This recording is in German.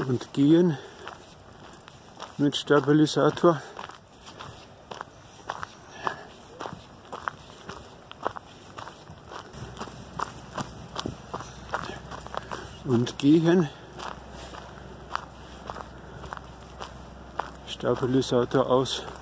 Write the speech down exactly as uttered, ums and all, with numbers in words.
und gehen mit Stabilisator. Und gehen. Stabilisator aus.